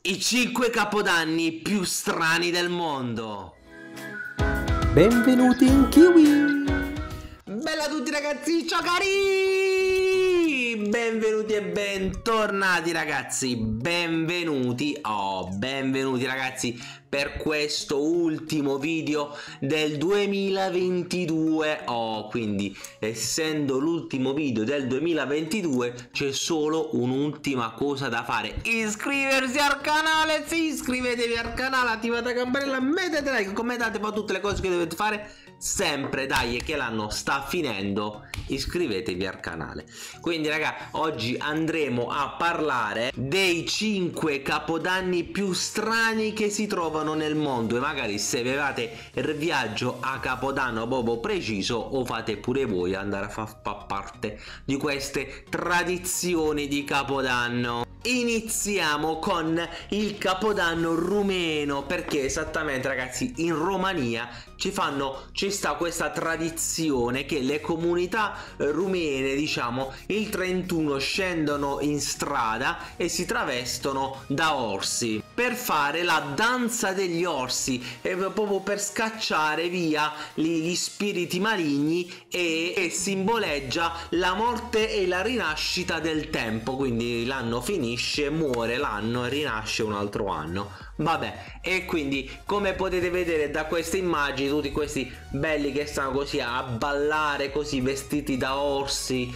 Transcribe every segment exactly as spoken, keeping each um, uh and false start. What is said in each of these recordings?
I cinque capodanni più strani del mondo. Benvenuti in Kiwi! Bella a tutti ragazzi, ciao cari! Benvenuti e bentornati ragazzi, benvenuti, oh benvenuti ragazzi per questo ultimo video del duemilaventidue. Oh, quindi essendo l'ultimo video del duemilaventidue c'è solo un'ultima cosa da fare: iscriversi al canale. Sì, iscrivetevi al canale, attivate la campanella, mettete like, commentate, poi tutte le cose che dovete fare sempre. Dai, che l'anno sta finendo, iscrivetevi al canale. Quindi raga, oggi andremo a parlare dei cinque capodanni più strani che si trovano nel mondo, e magari se avevate il viaggio a capodanno proprio preciso o fate pure voi andare a far parte di queste tradizioni di capodanno. Iniziamo con il capodanno rumeno, perché esattamente ragazzi in Romania ci fanno ci sta questa tradizione che le comunità rumene, diciamo, il trentuno scendono in strada e si travestono da orsi per fare la danza degli orsi, e proprio per scacciare via gli, gli spiriti maligni, e, e simboleggia la morte e la rinascita del tempo. Quindi l'anno finisce, muore l'anno e rinasce un altro anno. Vabbè, e quindi come potete vedere da queste immagini, tutti questi belli che stanno così a ballare, così vestiti da orsi,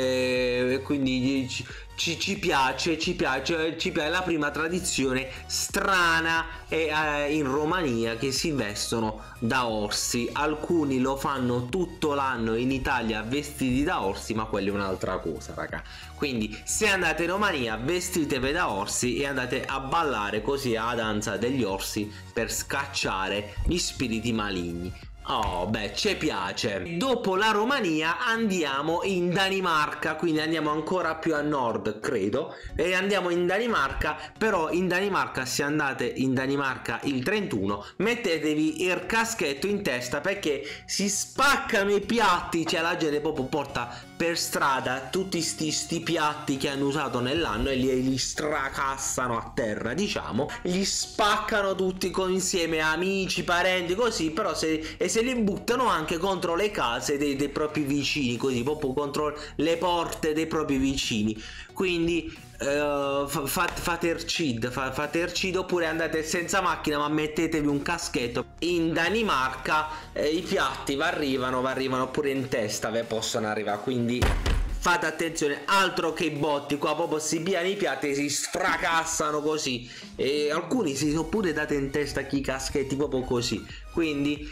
e eh, quindi ci, ci, ci piace, ci piace, ci piace la prima tradizione strana è, eh, in Romania, che si vestono da orsi. Alcuni lo fanno tutto l'anno in Italia vestiti da orsi, ma quella è un'altra cosa raga. Quindi se andate in Romania vestitevi da orsi e andate a ballare così a danza degli orsi per scacciare gli spiriti maligni. Oh beh, ci piace. Dopo la Romania andiamo in Danimarca, quindi andiamo ancora più a nord credo, e andiamo in Danimarca. Però in Danimarca, se andate in Danimarca il trentuno, mettetevi il caschetto in testa, perché si spaccano i piatti, cioè la gente proprio porta per strada tutti sti, sti piatti che hanno usato nell'anno e li, li stracassano a terra, diciamo, li spaccano tutti con insieme, amici, parenti, così. Però se, e se li buttano anche contro le case dei, dei propri vicini, così proprio contro le porte dei propri vicini. Quindi uh, fate, fate ercid, fate ercid, oppure andate senza macchina ma mettetevi un caschetto. In Danimarca eh, i piatti vi arrivano, vi arrivano pure in testa, vi possono arrivare, quindi fate attenzione. Altro che i botti, qua proprio si piano i piatti e si sfracassano così, e alcuni si sono pure date in testa chi caschetti proprio così. Quindi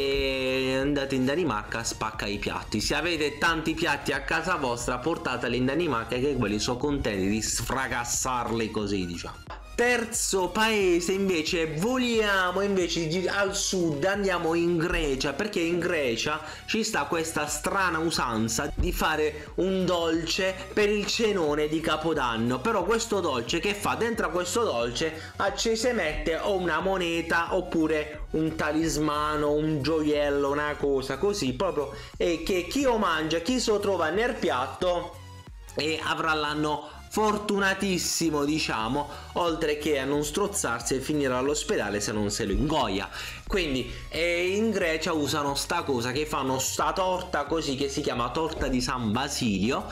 eh, andate in Danimarca, spacca i piatti. Se avete tanti piatti a casa vostra, portateli in Danimarca, che quelli sono contenti di sfracassarli così, diciamo. Terzo paese invece, voliamo invece al sud, andiamo in Grecia, perché in Grecia ci sta questa strana usanza di fare un dolce per il cenone di Capodanno. Però questo dolce che fa? Dentro a questo dolce ci si mette o una moneta oppure un talismano, un gioiello, una cosa così proprio, e che chi lo mangia, chi se lo trova nel piatto, e avrà l'anno fortunatissimo, diciamo, oltre che a non strozzarsi e finire all'ospedale se non se lo ingoia. Quindi eh, in Grecia usano sta cosa, che fanno sta torta così, che si chiama torta di San Basilio,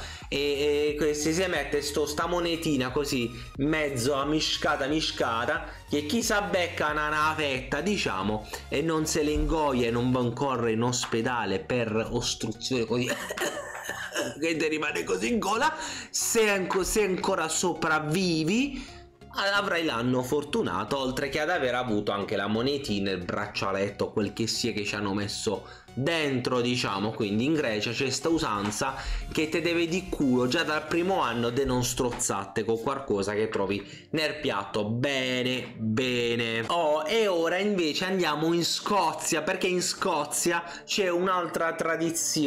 e, e se si mette sto, sta monetina così mezzo a miscata miscata, che chi sa becca una, una fetta, diciamo, e non se le ingoia e non corre in ospedale per ostruzione così che ti rimane così in gola. Se, anco, se ancora sopravvivi avrai l'anno fortunato, oltre che ad aver avuto anche la monetina, il braccialetto, quel che sia che ci hanno messo dentro, diciamo. Quindi in Grecia c'è sta usanza che te deve di culo già dal primo anno de non strozzate con qualcosa che trovi nel piatto. Bene bene. Oh, e ora invece andiamo in Scozia, perché in Scozia c'è un'altra tradizione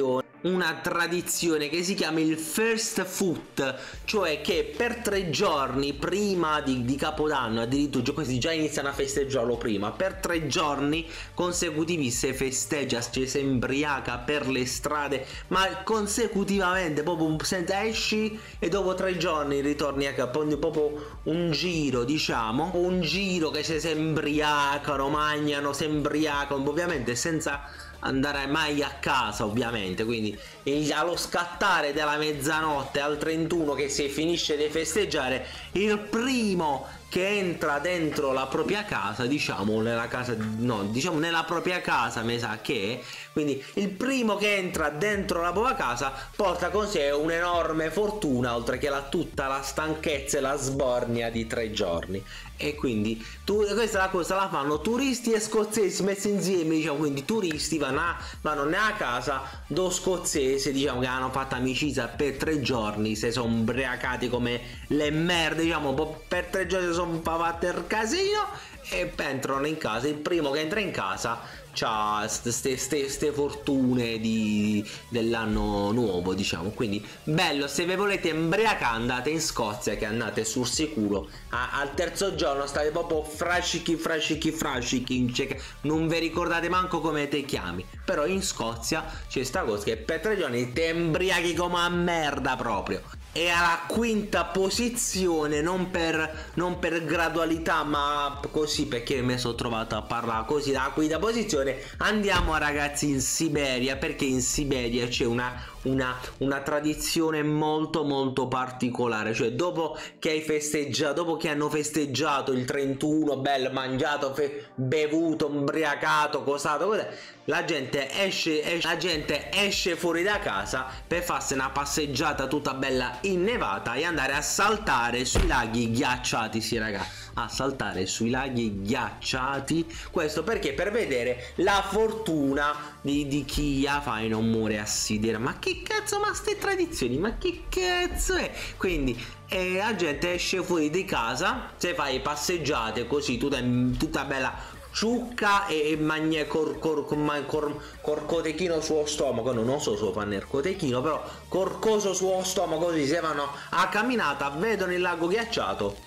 una tradizione che si chiama il first foot, cioè che per tre giorni prima di, di Capodanno, addirittura questi già iniziano a festeggiarlo prima, per tre giorni consecutivi si festeggia, ci si imbriaca per le strade, ma consecutivamente, proprio senza esci, e dopo tre giorni ritorni a capo, proprio un giro, diciamo, un giro che ci si imbriacano, mangiano, si imbriacano, ovviamente senza andare mai a casa, ovviamente. Quindi il, allo scattare della mezzanotte al trentuno che si finisce di festeggiare, il primo che entra dentro la propria casa, diciamo nella casa, no, diciamo nella propria casa, mi sa che, quindi il primo che entra dentro la propria casa porta con sé un'enorme fortuna, oltre che la, tutta la stanchezza e la sbornia di tre giorni. E quindi tu, questa è la cosa, la fanno turisti e scozzesi messi insieme, diciamo. Quindi turisti vanno, a, vanno nella casa do scozzesi, diciamo, che hanno fatto amicizia per tre giorni, si sono ubriacati come le merde, diciamo, per tre giorni si sono fatti il casino e poi entrano in casa. Il primo che entra in casa c'ha ste fortune di, dell'anno nuovo, diciamo. Quindi bello, se vi volete imbriacare andate in Scozia, che andate sul sicuro. A, al terzo giorno state proprio frascichi frascichi frascichi, cioè, non vi ricordate manco come te chiami, però in Scozia c'è sta cosa che per tre giorni te imbriachi come a merda proprio. E alla quinta posizione, non per, non per gradualità, ma così perché mi sono trovato a parlare così, dalla quinta posizione andiamo ragazzi in Siberia, perché in Siberia c'è una, una, una tradizione molto molto particolare. Cioè dopo che hai festeggiato, dopo che hanno festeggiato il trentuno, bello, mangiato, bevuto, imbriacato, cosato, cos'è? La gente esce, esce, la gente esce fuori da casa per farsi una passeggiata tutta bella innevata e andare a saltare sui laghi ghiacciati, sì raga, a saltare sui laghi ghiacciati. Questo perché? Per vedere la fortuna di, di chi ha fa e non muore assidere. Ma che cazzo, ma ste tradizioni, ma che cazzo è? Quindi e la gente esce fuori di casa, se fai passeggiate così tutta, tutta bella ciucca e mangia cor, cor, cor, cor, cor cotechino sullo stomaco, no, non so se fanno il cotechino, però corcoso sullo stomaco, così se vanno a camminata, vedono il lago ghiacciato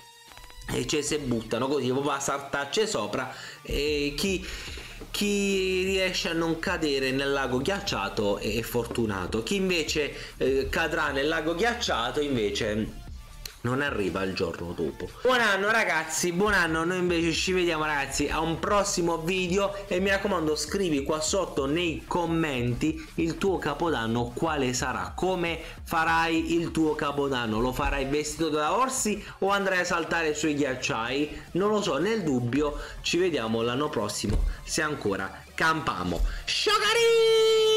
e ci si buttano così, proprio a saltarci sopra, e chi, chi riesce a non cadere nel lago ghiacciato è fortunato, chi invece eh, cadrà nel lago ghiacciato invece non arriva il giorno dopo. Buon anno ragazzi, buon anno. Noi invece ci vediamo ragazzi a un prossimo video, e mi raccomando scrivi qua sotto nei commenti il tuo capodanno quale sarà, come farai il tuo capodanno, lo farai vestito da orsi o andrai a saltare sui ghiacciai, non lo so. Nel dubbio ci vediamo l'anno prossimo se ancora campamo. Sciocari!